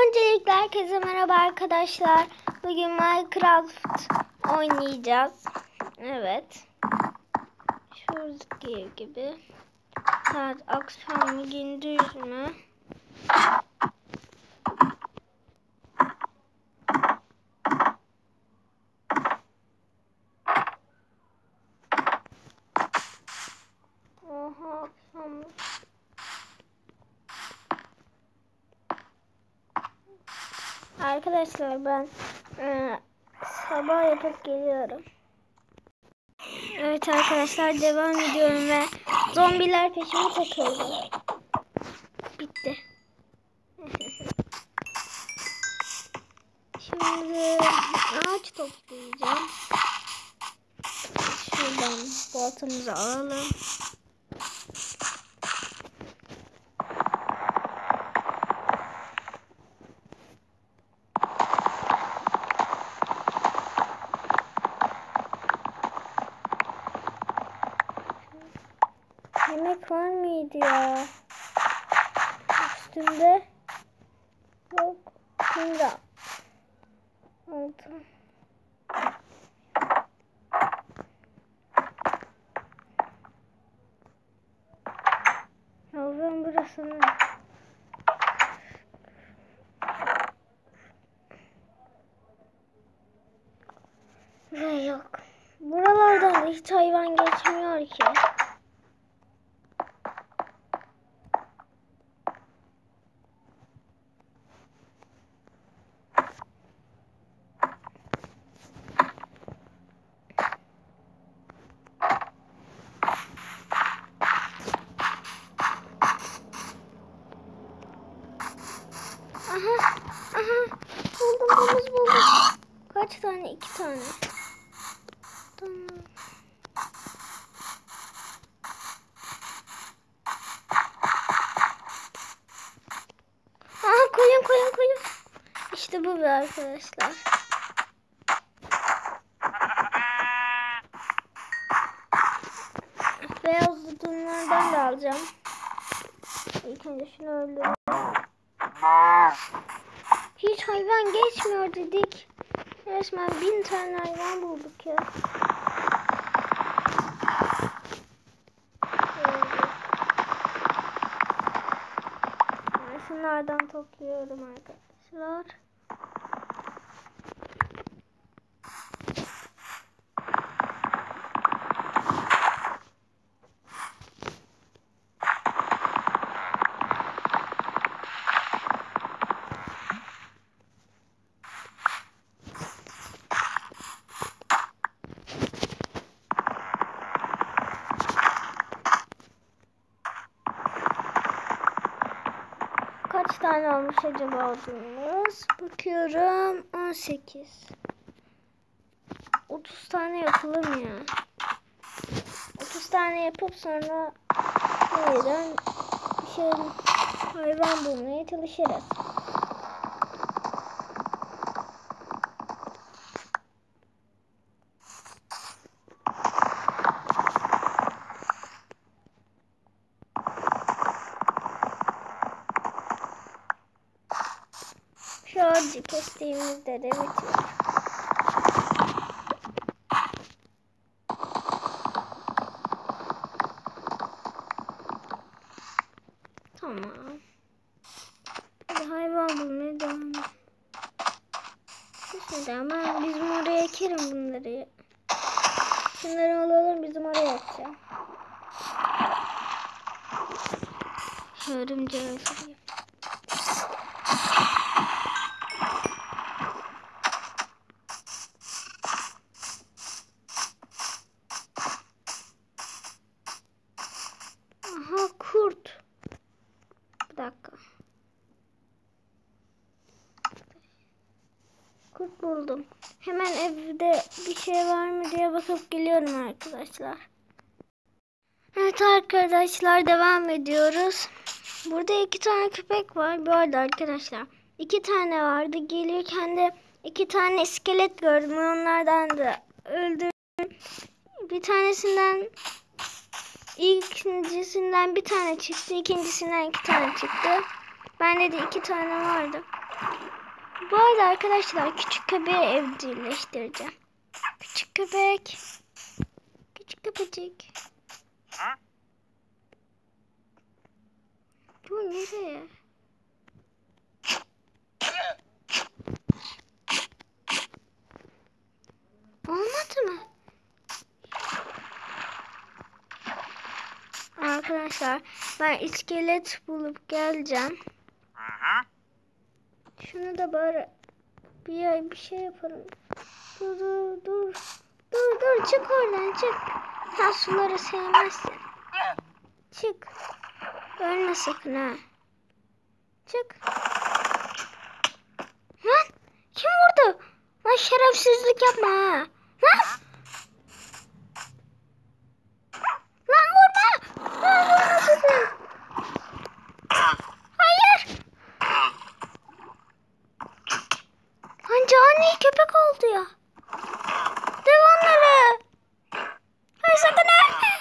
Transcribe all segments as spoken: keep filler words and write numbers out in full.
Öncelikle herkese merhaba arkadaşlar. Bugün Minecraft oynayacağız. Evet. Şuradaki gibi. Saat akşam mı gündüz mü? Oha akşam. Arkadaşlar ben e, sabah yapıp geliyorum. Evet arkadaşlar devam ediyorum ve zombiler peşime takıldı. Bitti. Şimdi ağaç toplayacağım. Şuradan baltamızı alalım. Yemek var mıydı ya? Üstünde yok. Şimdi altı. Yavrum burası ne? Ne yok. Buralardan da hiç hayvan geçmiyor ki. Aha, aha, buldum, domuz buldum. Kaç tane? İki tane. Tamam. Aha, koyun, koyun, koyun. İşte bu be arkadaşlar. Beyaz odunlardan da alacağım. İlk önce şunu öldüreyim. Hiç hayvan geçmiyor dedik. Resmen bin tane hayvan bulduk ya. Ben şunlardan topluyorum arkadaşlar. Kaç tane olmuş acaba odunumuz? Bakıyorum. on sekiz. otuz tane yapılır mı ya? otuz tane yapıp sonra yeniden bir şey hayvan bulmaya çalışırız. Şu ağacı kestiğimizde de bitiyor. Tamam. Hadi hayvan bulmaya devam edelim. Şimdi ama bizim oraya ekerim bunları. Şunları alalım, bizim oraya ekeceğim. Şu örümceği öldüreyim. Aha kurt. Bir dakika. Kurt buldum. Hemen evde bir şey var mı diye bakıp geliyorum arkadaşlar. Evet arkadaşlar devam ediyoruz. Burada iki tane köpek var. Bu arada arkadaşlar iki tane vardı. Gelirken de iki tane iskelet gördüm. Onlardan da öldürdüm. Bir tanesinden İkincisinden bir tane çıktı. İkincisinden iki tane çıktı. Bende de iki tane vardı. Bu arada arkadaşlar küçük köpeği evcilleştireceğim. Küçük köpek. Küçük köpecik. Bu nereye? Olmadı mı? Arkadaşlar ben iskelet bulup geleceğim. Şunu da bari bir, bir şey yapalım. Dur dur dur. Dur dur çık oradan çık. Sen suları sevmezsin. Çık. Ölme sakın ha. Çık. Lan kim vurdu? Lan şerefsizlik yapma ha. Lan. Lan vurma. Lan vurma dedim. Hayır. Lan cani köpek oldu ya. Devamları. Hayır sakın ölme.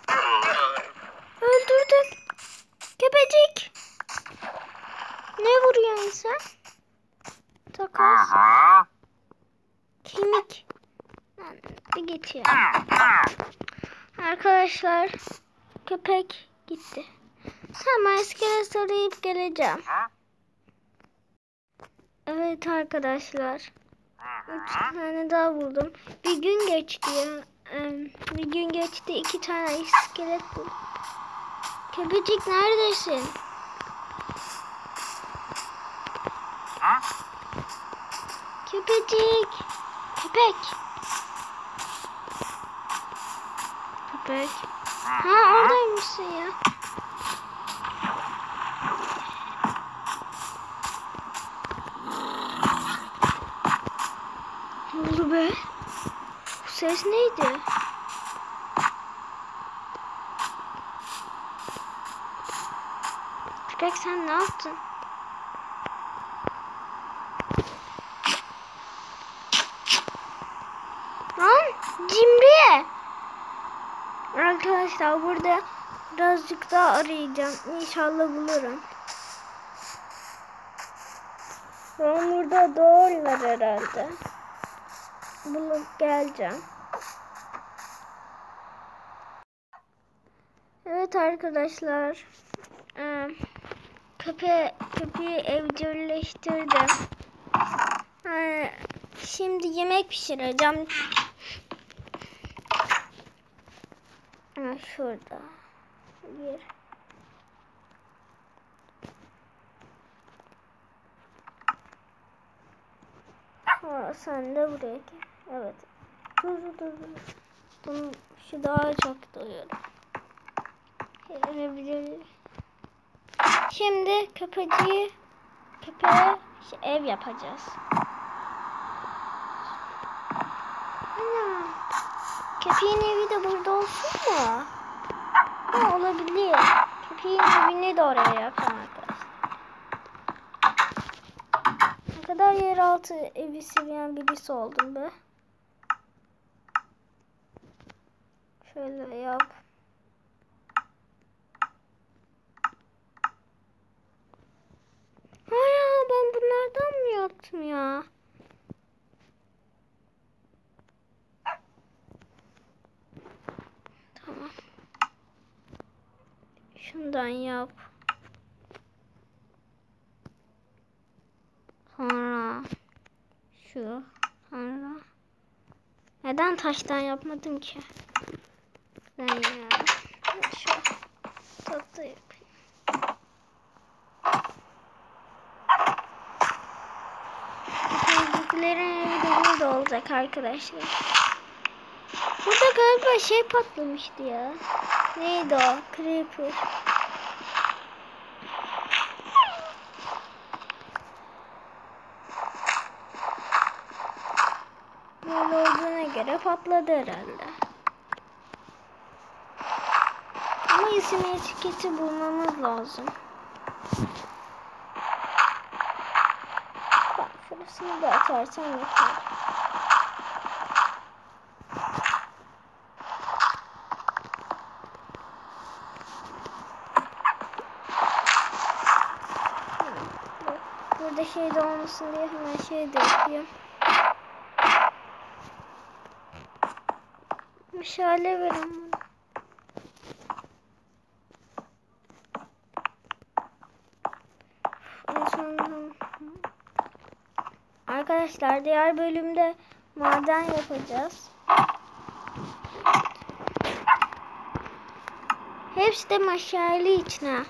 Öldürdüm. Köpecik. Ne vuruyorsun sen? Takas. Kemik. Lan bir git ya. Arkadaşlar köpek gitti. Tamam iskelet arayıp geleceğim. Evet arkadaşlar. Üç tane daha buldum. Bir gün geçti ya. Bir gün geçti iki tane iskelet buldum. Köpecik neredesin? Köpecik. Köpek. Köpek. Ha oradaymışsın ya. Ne oldu be? Bu ses neydi? Köpek sen ne yaptın? Lan cimri. Arkadaşlar burada birazcık daha arayacağım. İnşallah bulurum. Ben burada doğrular herhalde. Bulup geleceğim. Evet arkadaşlar. Köpe köpeği evcilleştirdim. Şimdi yemek pişireceğim. Ha, şurada. Bir. Ha, sen de buraya gel. Evet. Dur dur dur. Bunu, şu daha çok doyuyorum. Şimdi köpeciği köpeğe ev yapacağız. Ana. Köpeğin evi de burada olsun mu? Ha, olabilir. Köpeğin evini de oraya yapalım arkadaşlar. Ne kadar yeraltı evi seviyen birisi oldum be. Şöyle yap. Ha ya ben bunlardan mı yaptım ya? Tamam. Şundan yap. Sonra şu. Sonra. Neden taştan yapmadım ki? Ben ya. Şu tatlı yapayım. Köpeklerin evi de burada olacak arkadaşlar. Burada galiba şey patlamıştı ya. Neydi o? Creeper. Böyle olduğuna göre patladı herhalde. Ama isim etiketi bulmamız lazım. Bak şurasını da atarsan yeter. burada şey de olmasın diye hemen şey de yapayım. Meşale verin bana. En sonunda... Arkadaşlar diğer bölümde maden yapacağız. Hepsi de meşale içine.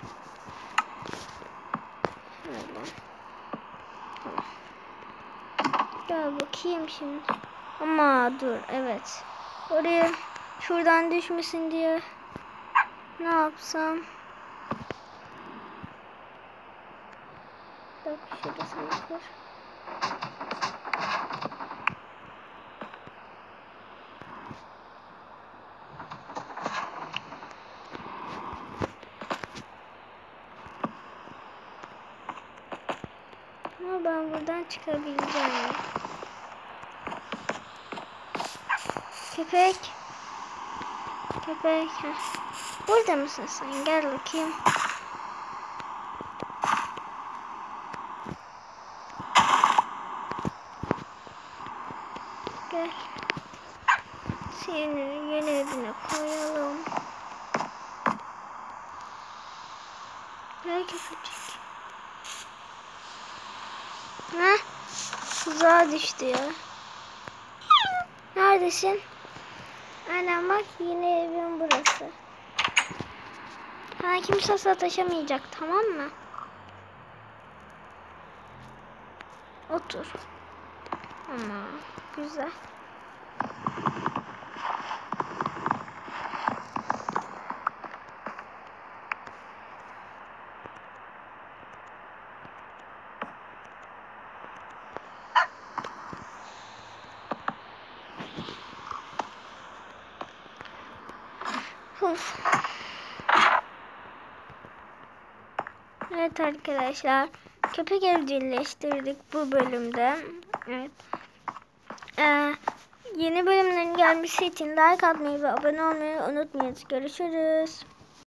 Şöyle. Tamam. Gel bakayım şimdi. Ama dur, evet. Oraya şuradan düşmesin diye ne yapsam? Bak şurasını kır. Ama ben buradan çıkabileceğim. Köpek. Köpek. Heh. Burada mısın sen? Gel bakayım. Gel. Seni yeni evine koyalım. Gel köpecik. Heh. Tuzağa düştü ya. Neredesin? Aynen bak, yine evim burası. Ha, kimse sataşamayacak, tamam mı? Otur. Ama güzel. Uf. Evet arkadaşlar, köpek evcilleştirdik bu bölümde. Evet. Ee, yeni bölümlerin gelmesi için like atmayı ve abone olmayı unutmayın. Görüşürüz.